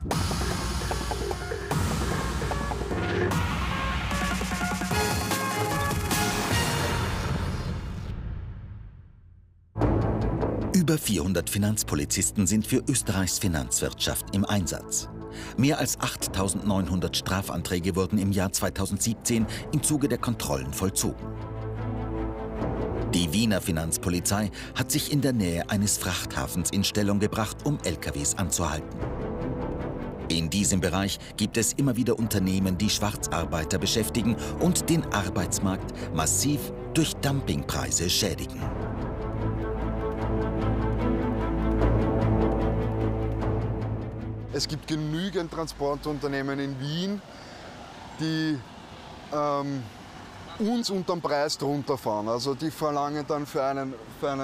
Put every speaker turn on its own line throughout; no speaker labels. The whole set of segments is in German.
Über 400 Finanzpolizisten sind für Österreichs Finanzwirtschaft im Einsatz. Mehr als 8.900 Strafanträge wurden im Jahr 2017 im Zuge der Kontrollen vollzogen. Die Wiener Finanzpolizei hat sich in der Nähe eines Frachthafens in Stellung gebracht, um LKWs anzuhalten. In diesem Bereich gibt es immer wieder Unternehmen, die Schwarzarbeiter beschäftigen und den Arbeitsmarkt massiv durch Dumpingpreise schädigen.
Es gibt genügend Transportunternehmen in Wien, die uns unterm Preis drunter fahren. Also die verlangen dann für einen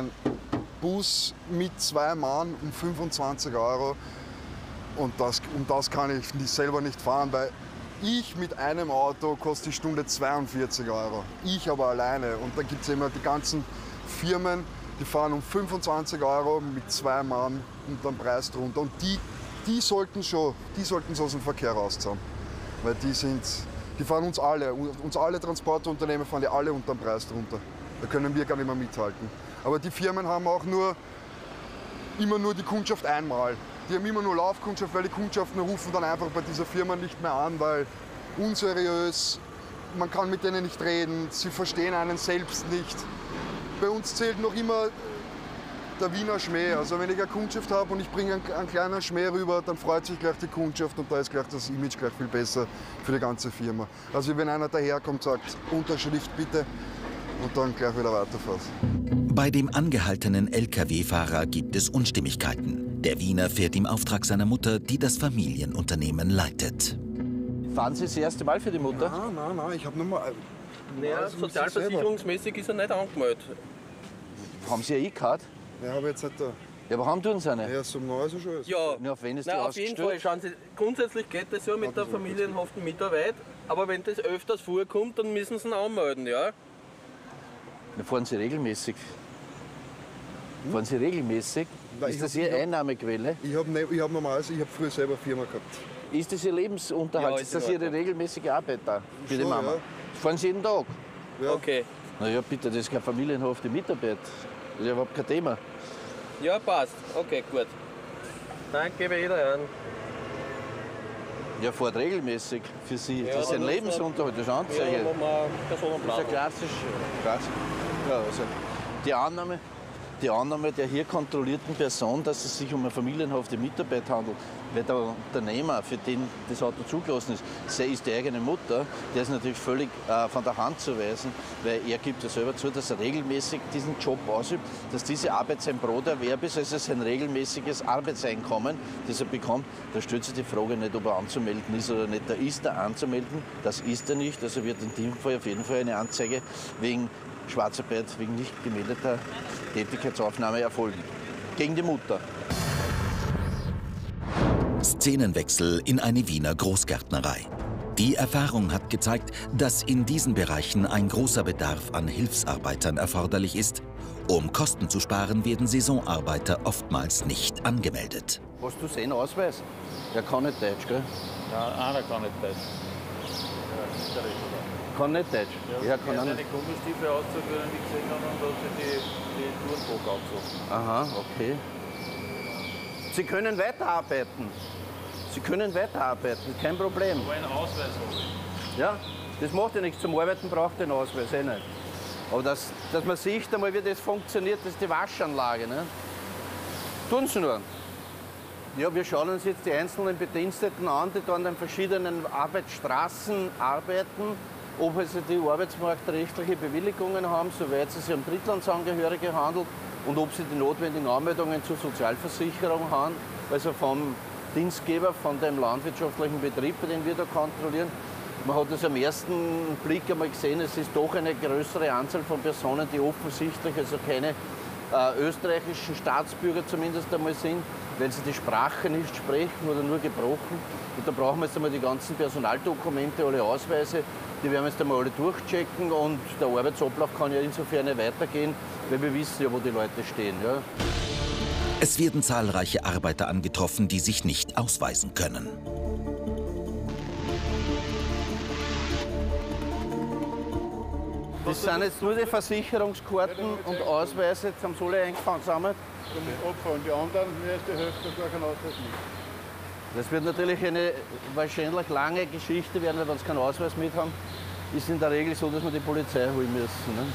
Bus mit 2 Mann um 25 €. Und das kann ich selber nicht fahren, weil ich mit einem Auto kostet die Stunde 42 €. Ich aber alleine. Und da gibt es immer die ganzen Firmen, die fahren um 25 € mit 2 Mann unterm Preis drunter. Und die sollten es aus dem Verkehr rausziehen. Weil die fahren uns alle Transportunternehmen fahren die alle unter dem Preis drunter. Da können wir gar nicht mehr mithalten. Aber die Firmen haben auch immer nur die Kundschaft einmal. Die haben immer nur Laufkundschaft, weil die Kundschaften rufen dann einfach bei dieser Firma nicht mehr an, weil unseriös, man kann mit denen nicht reden, sie verstehen einen selbst nicht. Bei uns zählt noch immer der Wiener Schmäh. Also wenn ich eine Kundschaft habe und ich bringe einen kleinen Schmäh rüber, dann freut sich gleich die Kundschaft und da ist gleich das Image gleich viel besser für die ganze Firma. Also wenn einer daherkommt, sagt Unterschrift bitte und dann gleich wieder weiterfährt.
Bei dem angehaltenen Lkw-Fahrer gibt es Unstimmigkeiten. Der Wiener fährt im Auftrag seiner Mutter, die das Familienunternehmen leitet.
Fahren Sie das erste Mal für die Mutter?
Nein, ich habe nur mal...
Naja, sozialversicherungsmäßig ist er nicht angemeldet.
Haben Sie eine E-Card?
Ja, habe ich jetzt nicht da.
Ja, aber haben tun Sie eine?
Ja, so neu ist er schon.
Ja,
Ja, auf wen ist die
auf jeden Fall.
ausgestellt?
Schauen Sie, grundsätzlich geht das ja mit der familienhaften Mitarbeit, aber wenn das öfters vorkommt, dann müssen Sie ihn anmelden, ja?
Dann fahren Sie regelmäßig. Fahren Sie regelmäßig?
Nein,
Ist das Ihre Einnahmequelle?
Ich habe früher selber eine Firma gehabt.
Ist das Ihr Lebensunterhalt?
Ja,
ist das Ihre regelmäßige Arbeit da für die
Schon,
Mama?
ja.
Fahren Sie jeden Tag?
Ja.
Okay.
Na ja, bitte, das ist keine familienhafte Mitarbeit. Das ist ja überhaupt kein Thema.
Ja, passt. Okay, gut. Dann gebe ich wieder an.
Ja, fährt regelmäßig für Sie.
Ja,
das ist ein
dann
Lebensunterhalt, das ist eine Anzeige.
Ja, machen wir
Das ist
Personenplan.
ja klassisch. Ja, also die Annahme der hier kontrollierten Person, dass es sich um eine familienhafte Mitarbeit handelt, weil der Unternehmer, für den das Auto zugelassen ist, sei ist die eigene Mutter, der ist natürlich völlig von der Hand zu weisen, weil er gibt ja selber zu, dass er regelmäßig diesen Job ausübt, dass diese Arbeit sein Broterwerb ist, also sein regelmäßiges Arbeitseinkommen, das er bekommt. Da stellt sich die Frage nicht, ob er anzumelden ist oder nicht. Da ist er anzumelden, das ist er nicht, also wird in diesem Fall auf jeden Fall eine Anzeige wegen Schwarzarbeit, wegen nicht gemeldeter Tätigkeitsaufnahme erfolgen. Gegen die Mutter.
Szenenwechsel in eine Wiener Großgärtnerei. Die Erfahrung hat gezeigt, dass in diesen Bereichen ein großer Bedarf an Hilfsarbeitern erforderlich ist. Um Kosten zu sparen, werden Saisonarbeiter oftmals nicht angemeldet.
Hast du seinen Ausweis? Der kann nicht Deutsch, gell?
Ja, einer kann nicht Deutsch.
Kann nicht Deutsch?
Ja,
Er kann
er
auch
hat
nicht.
seine Gummistiefel ausgezogen, wie ich gesehen habe, und hat sich die Turnbock angezogen.
Aha, okay. Sie können weiterarbeiten. Sie können weiterarbeiten, kein Problem.
Aber einen Ausweis habe ich.
Ja, das macht ja nichts. Zum Arbeiten braucht den Ausweis, eh nicht. Aber dass man sieht einmal, wie das funktioniert, das ist die Waschanlage. Ne? Tun Sie nur. Ja, wir schauen uns jetzt die einzelnen Bediensteten an, die da an den verschiedenen Arbeitsstraßen arbeiten, ob also die arbeitsmarktrechtliche Bewilligungen haben, soweit es sich um Drittlandsangehörige handelt und ob sie die notwendigen Anmeldungen zur Sozialversicherung haben, also vom Dienstgeber, von dem landwirtschaftlichen Betrieb, den wir da kontrollieren. Man hat es am ersten Blick einmal gesehen, es ist doch eine größere Anzahl von Personen, die offensichtlich also keine österreichischen Staatsbürger zumindest einmal sind, weil sie die Sprache nicht sprechen oder nur gebrochen. Und da brauchen wir jetzt einmal die ganzen Personaldokumente, alle Ausweise, die werden wir jetzt einmal alle durchchecken und der Arbeitsablauf kann ja insofern weitergehen, weil wir wissen ja, wo die Leute stehen. Ja.
Es werden zahlreiche Arbeiter angetroffen, die sich nicht ausweisen können.
Das sind jetzt nur die Versicherungskarten und Ausweise, jetzt haben sie alle eingesammelt.
Abfahren. Die anderen, mehr als die Hälfte, gar keinen Ausweis mit.
Das wird natürlich eine wahrscheinlich lange Geschichte werden, weil wenn sie keinen Ausweis mit haben, ist in der Regel so, dass wir die Polizei holen müssen. Ne?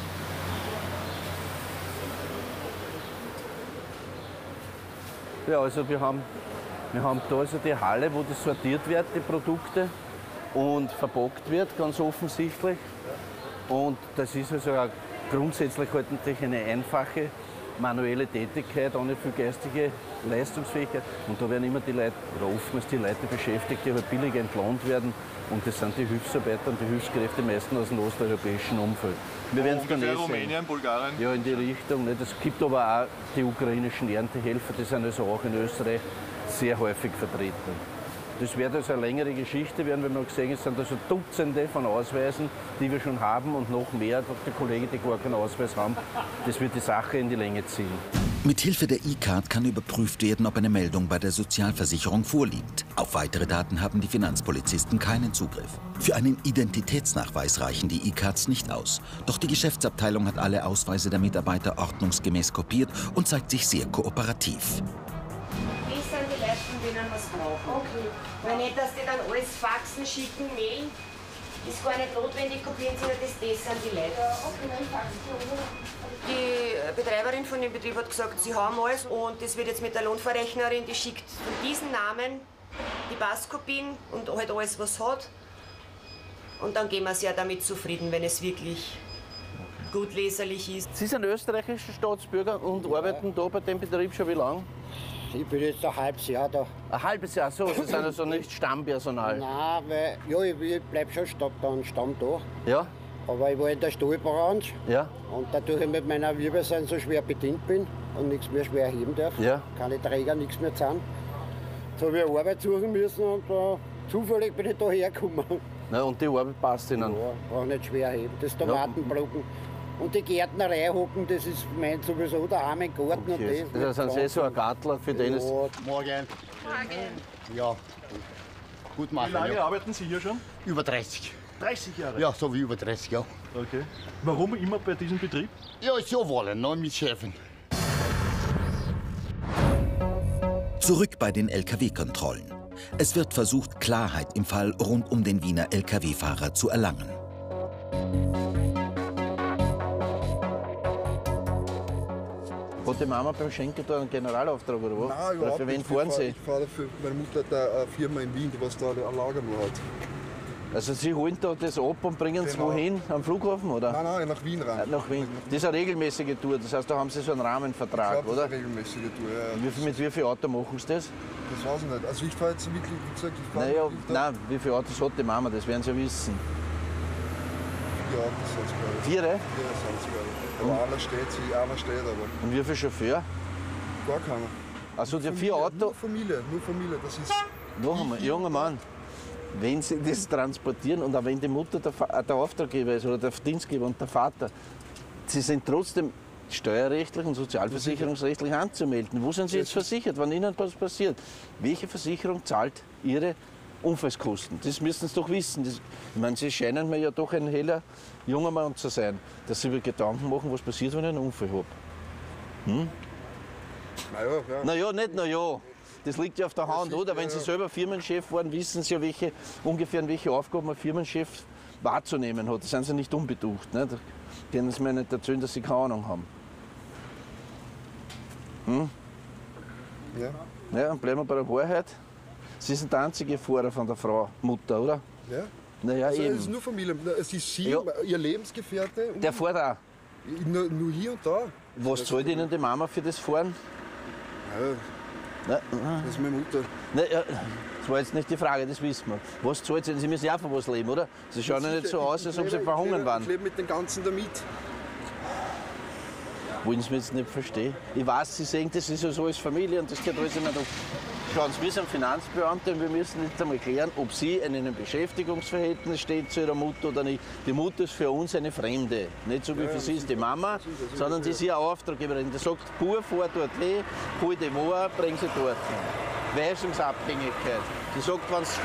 Ja, also wir haben da also die Halle, wo das sortiert wird, die Produkte, und verpackt wird, ganz offensichtlich. Und das ist also auch grundsätzlich halt natürlich eine einfache manuelle Tätigkeit, ohne viel geistige Leistungsfähigkeit. Und da werden immer die Leute, oder oftmals die Leute beschäftigt, die halt billig entlohnt werden. Und das sind die Hilfsarbeiter und die Hilfskräfte meistens aus dem osteuropäischen Umfeld. Wir werden es dann sehen.
Rumänien, Bulgarien?
Ja, in die Richtung. Es gibt aber auch die ukrainischen Erntehelfer, die sind also auch in Österreich sehr häufig vertreten. Das wird also eine längere Geschichte werden, wenn wir gesehen haben, es sind also Dutzende von Ausweisen, die wir schon haben und noch mehr durch die Kollegen, die gar keinen Ausweis haben. Das wird die Sache in die Länge ziehen.
Mithilfe der E-Card kann überprüft werden, ob eine Meldung bei der Sozialversicherung vorliegt. Auf weitere Daten haben die Finanzpolizisten keinen Zugriff. Für einen Identitätsnachweis reichen die E-Cards nicht aus. Doch die Geschäftsabteilung hat alle Ausweise der Mitarbeiter ordnungsgemäß kopiert und zeigt sich sehr kooperativ.
Das sind die Leute, von denen wir es brauchen. Okay. Weil nicht, dass die dann alles faxen, schicken, mailen. Ist gar nicht notwendig, kopieren Sie nur das sind die Leute. Die Betreiberin von dem Betrieb hat gesagt, sie haben alles und das wird jetzt mit der Lohnverrechnerin, die schickt von diesen Namen die Passkopien und halt alles, was hat. Und dann gehen wir sehr damit zufrieden, wenn es wirklich gut leserlich ist.
Sie sind österreichischer Staatsbürger und arbeiten da bei dem Betrieb schon wie lange?
Ich bin jetzt ein halbes Jahr da.
Ein halbes Jahr, so. Sie sind also nicht Stammpersonal.
Nein, weil ja, ich bleibe schon Stamm da.
Ja?
Aber ich war in der Stahlbranche.
Ja?
Und dadurch ich mit meiner Wirbelsäule so schwer bedient bin und nichts mehr schwer heben darf,
Ja.
keine Träger, nichts mehr zahlen. Jetzt habe ich eine Arbeit suchen müssen und zufällig bin ich da hergekommen.
Na, und die Arbeit passt Ihnen?
Ja, brauche nicht schwer heben. Das Tomatenblocken. Und die Gärtnerei hocken, das ist mein sowieso der arme Garten.
Okay.
Und
Das sind Sie so ein Gartler, für den ist...
Ja,
Morgen.
ja. Gut machen.
Wie lange
ja.
arbeiten Sie hier schon?
Über 30.
30 Jahre?
Ja, so wie über 30 Jahre.
Okay. Warum immer bei diesem Betrieb?
Ja, so wollen, ne, mit Chefin.
Zurück bei den Lkw-Kontrollen. Es wird versucht, Klarheit im Fall rund um den Wiener Lkw-Fahrer zu erlangen.
Hat die Mama beim Schenken da einen Generalauftrag oder was?
Nein,
oder für wen fahren Sie?
Ich fahre für meine Mutter hat eine Firma in Wien, was da ein Lager nur hat.
Also Sie holen da das ab und bringen es
Genau.
wohin? Am Flughafen, oder?
Nein, nach Wien rein.
Nach Wien. Das ist eine regelmäßige Tour, das heißt, da haben Sie so einen Rahmenvertrag,
Ich glaube,
oder?
das ist eine regelmäßige Tour. Ja.
Mit wie viel Auto machen Sie das?
Das weiß ich nicht. Also ich fahre jetzt wirklich, wie gesagt, ich fahre
Naja,
wirklich da.
nein, wie viele Autos hat die Mama, das werden Sie ja wissen.
Ja, das sind es, glaube ich.
4?
4 sind es, glaube ich. Aber einer steht aber.
Und wie viele Chauffeur?
Gar keiner.
Also die 4
Nur
Autos.
Familie, das ist...
Noch einmal, junger Mann, wenn Sie das transportieren und auch wenn die Mutter der Auftraggeber ist oder der Dienstgeber und der Vater, Sie sind trotzdem steuerrechtlich und sozialversicherungsrechtlich anzumelden. Wo sind Sie jetzt versichert, wenn Ihnen was passiert? Welche Versicherung zahlt Ihre Unfallskosten? Das müssen Sie doch wissen. Ich meine, Sie scheinen mir ja doch ein heller junger Mann zu sein, dass Sie mir Gedanken machen, was passiert, wenn ich einen Unfall habe. Naja, nicht naja. Das liegt ja auf der Hand, oder? Wenn Sie selber Firmenchef waren, wissen Sie ja, ungefähr welche Aufgaben ein Firmenchef wahrzunehmen hat. Da sind Sie nicht unbeducht. Ne? Da können Sie mir nicht erzählen, dass Sie keine Ahnung haben.
Ja.
Ja, dann bleiben wir bei der Wahrheit. Sie sind der einzige Fahrer von der Frau Mutter, oder?
Ja.
Naja,
Also
eben.
es ist nur Familie. Es ist sie,
Ja.
ihr Lebensgefährte. Und
Der fährt auch.
nur hier und da.
Was zahlt Ihnen die Mama für das Fahren?
Ja,
Na,
das ist meine Mutter.
na, ja, das war jetzt nicht die Frage, das wissen wir. Was zahlt Sie? Sie müssen ja auch von was leben, oder? Sie schauen ja nicht so aus, als ob Sie verhungern waren.
Ich lebe mit den Ganzen damit.
Wollen Sie mich jetzt nicht verstehen? Ich weiß, Sie sehen, das ist ja so als Familie und das geht alles immer noch. Schauen Sie, wir sind Finanzbeamte und wir müssen jetzt einmal klären, ob sie in einem Beschäftigungsverhältnis steht zu ihrer Mutter oder nicht. Die Mutter ist für uns eine Fremde. Nicht so wie für sie ist die Mama, sondern sie ist ihre Auftraggeberin. Die sagt, Bub, fahr dort hin, hol die Ware, bring sie dort hin. Weisungsabhängigkeit. Die sagt,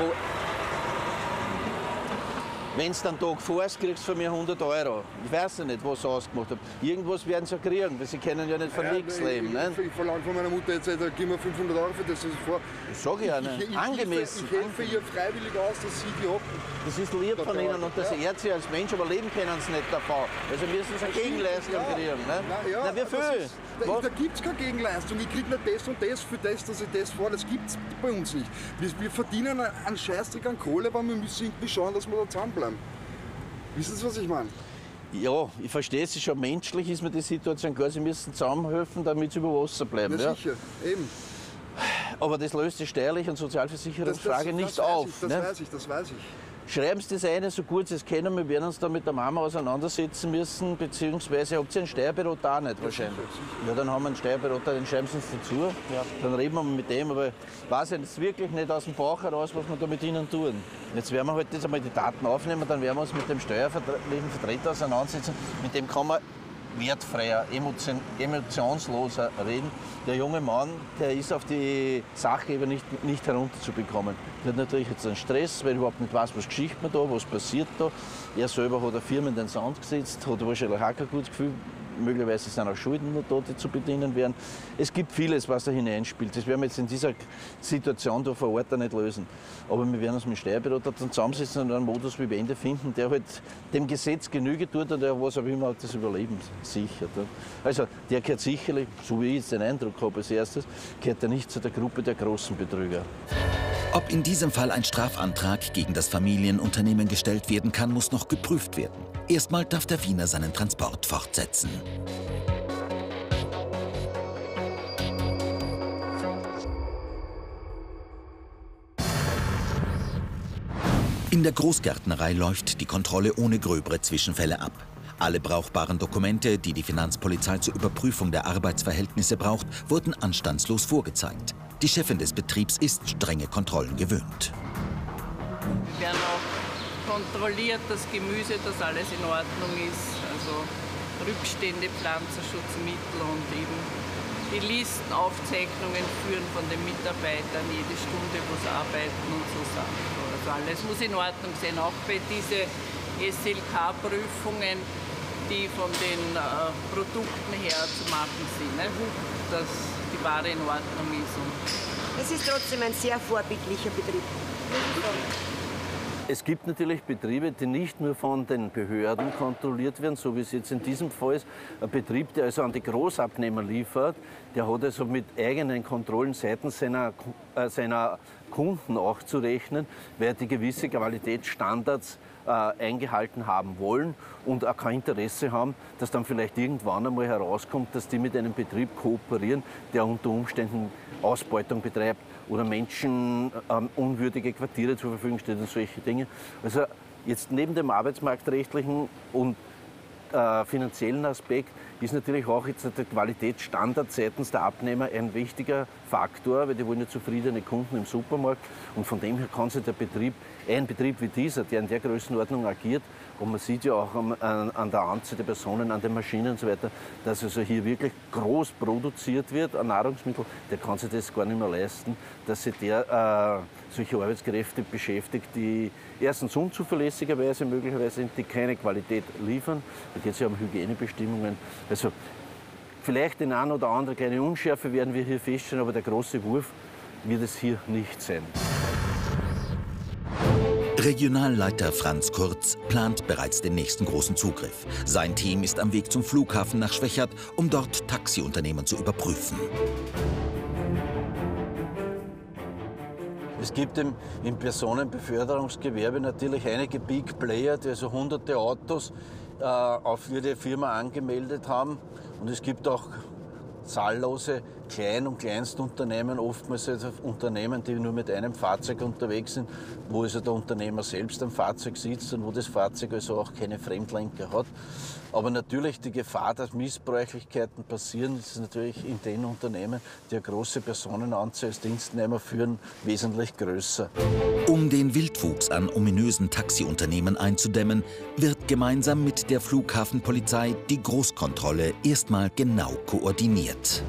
wenn du einen Tag fährst, kriegst du von mir 100 €. Ich weiß ja nicht, was sie ausgemacht haben. Irgendwas werden sie ja kriegen, weil sie können ja nicht von nichts leben.
Ich verlange von meiner Mutter jetzt, gib mir 500 € für das, was ich vor.
Das sage ich ja nicht. Angemessen.
Ich helfe ihr freiwillig aus, dass sie die hatten.
Das ist lieb von ihnen und das ehrt sie als Mensch, aber leben können sie nicht davon. Also müssen sie eine Gegenleistung kriegen. Ne? Na, wie viel?
Da gibt es keine Gegenleistung. Ich kriege nur das und das für das, dass ich das fahre. Das gibt es bei uns nicht. Wir verdienen einen Scheißdreck an Kohle, aber wir müssen irgendwie schauen, dass wir da zusammenbleiben. Wissen Sie, was ich meine?
Ja, ich verstehe es schon. Menschlich ist mir die Situation klar. Sie müssen zusammenhelfen, damit sie über Wasser bleiben.
Ja, sicher, eben.
Aber das löst die steuerliche und Sozialversicherungsfrage nicht auf.
Das weiß ich.
Schreiben Sie das eine, so gut Sie es kennen. Wir werden uns da mit der Mama auseinandersetzen müssen, beziehungsweise habt ihr einen Steuerberater auch nicht wahrscheinlich? Ja, dann haben wir einen Steuerberater, den schreiben Sie uns dazu. Ja. Dann reden wir mit dem, aber ich weiß jetzt wirklich nicht aus dem Bauch heraus, was wir da mit Ihnen tun. Jetzt werden wir halt jetzt einmal die Daten aufnehmen, dann werden wir uns mit dem steuerlichen Vertreter auseinandersetzen. Mit dem kann man wertfreier, emotionsloser reden. Der junge Mann, der ist auf die Sachgeber nicht herunterzubekommen. Der hat natürlich jetzt einen Stress, weil er überhaupt nicht weiß, was geschieht man da, was passiert da. Er selber hat eine Firma in den Sand gesetzt, hat wahrscheinlich auch kein gutes Gefühl. Möglicherweise sind auch Schulden noch da, die zu bedienen wären. Es gibt vieles, was da hineinspielt. Das werden wir jetzt in dieser Situation da vor Ort nicht lösen. Aber wir werden uns mit dem Steuerberater dann zusammensetzen und einen Modus wie Wende finden, der halt dem Gesetz Genüge tut und der was auch immer das Überleben sichert. Also der gehört sicherlich, so wie ich jetzt den Eindruck habe als erstes, gehört er nicht zu der Gruppe der großen Betrüger.
Ob in diesem Fall ein Strafantrag gegen das Familienunternehmen gestellt werden kann, muss noch geprüft werden. Erstmal darf der Wiener seinen Transport fortsetzen. In der Großgärtnerei läuft die Kontrolle ohne gröbere Zwischenfälle ab. Alle brauchbaren Dokumente, die die Finanzpolizei zur Überprüfung der Arbeitsverhältnisse braucht, wurden anstandslos vorgezeigt. Die Chefin des Betriebs ist strenge Kontrollen gewöhnt.
Wir werden auch kontrolliert, das Gemüse, dass alles in Ordnung ist. Also Rückstände, Pflanzenschutzmittel und eben die Listenaufzeichnungen führen von den Mitarbeitern, jede Stunde, wo sie arbeiten und so Sachen. Also alles muss in Ordnung sein, auch bei diesen SLK-Prüfungen, die von den Produkten her zu machen sind, ne? Dass die Ware in Ordnung ist.
Es ist trotzdem ein sehr vorbildlicher Betrieb.
Es gibt natürlich Betriebe, die nicht nur von den Behörden kontrolliert werden, so wie es jetzt in diesem Fall ist. Ein Betrieb, der also an die Großabnehmer liefert, der hat also mit eigenen Kontrollen seitens seiner Kunden auch zu rechnen, weil die gewisse Qualitätsstandards eingehalten haben wollen und auch kein Interesse haben, dass dann vielleicht irgendwann einmal herauskommt, dass die mit einem Betrieb kooperieren, der unter Umständen Ausbeutung betreibt oder Menschen unwürdige Quartiere zur Verfügung stellt und solche Dinge. Also jetzt neben dem arbeitsmarktrechtlichen und finanziellen Aspekt ist natürlich auch jetzt der Qualitätsstandard seitens der Abnehmer ein wichtiger Faktor, weil die wollen ja zufriedene Kunden im Supermarkt und von dem her kann sich der Betrieb, ein Betrieb wie dieser, der in der Größenordnung agiert, und man sieht ja auch an der Anzahl der Personen, an den Maschinen und so weiter, dass also hier wirklich groß produziert wird an Nahrungsmitteln, der kann sich das gar nicht mehr leisten, dass sich der solche Arbeitskräfte beschäftigt, die erstens unzuverlässigerweise möglicherweise die keine Qualität liefern. Da geht es ja um Hygienebestimmungen. Also vielleicht den einen oder anderen kleine Unschärfe werden wir hier feststellen, aber der große Wurf wird es hier nicht sein.
Regionalleiter Franz Kurz plant bereits den nächsten großen Zugriff. Sein Team ist am Weg zum Flughafen nach Schwechat, um dort Taxiunternehmen zu überprüfen.
Es gibt im Personenbeförderungsgewerbe natürlich einige Big Player, die also hunderte Autos auf ihre Firma angemeldet haben. Und es gibt auch zahllose Klein- und Kleinstunternehmen, oftmals also Unternehmen, die nur mit einem Fahrzeug unterwegs sind, wo also der Unternehmer selbst am Fahrzeug sitzt und wo das Fahrzeug also auch keine Fremdlenker hat. Aber natürlich die Gefahr, dass Missbräuchlichkeiten passieren, ist natürlich in den Unternehmen, die eine große Personenanzahl als Dienstnehmer führen, wesentlich größer.
Um den Wildwuchs an ominösen Taxiunternehmen einzudämmen, wird gemeinsam mit der Flughafenpolizei die Großkontrolle erstmal genau koordiniert.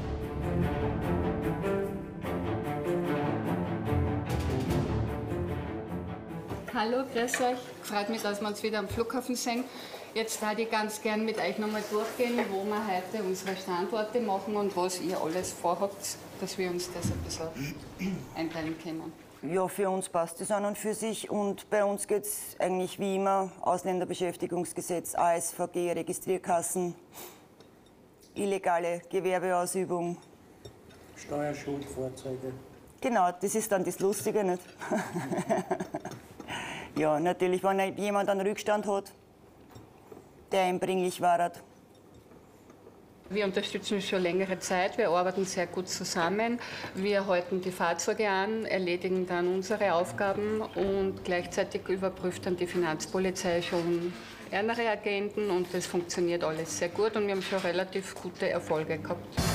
Hallo, grüß euch. Freut mich, dass wir uns wieder am Flughafen sehen. Jetzt würde ich ganz gern mit euch nochmal durchgehen, wo wir heute unsere Standorte machen und was ihr alles vorhabt, dass wir uns das ein bisschen einteilen können.
Ja, für uns passt das an und für sich. Und bei uns geht es eigentlich wie immer: Ausländerbeschäftigungsgesetz, ASVG, Registrierkassen, illegale Gewerbeausübung.
Steuerschuld, Fahrzeuge.
Genau, das ist dann das Lustige, nicht? Ja, natürlich, wenn jemand einen Rückstand hat, der einbringlich war.
Wir unterstützen uns schon längere Zeit, wir arbeiten sehr gut zusammen. Wir halten die Fahrzeuge an, erledigen dann unsere Aufgaben und gleichzeitig überprüft dann die Finanzpolizei schon andere Agenten und das funktioniert alles sehr gut und wir haben schon relativ gute Erfolge gehabt.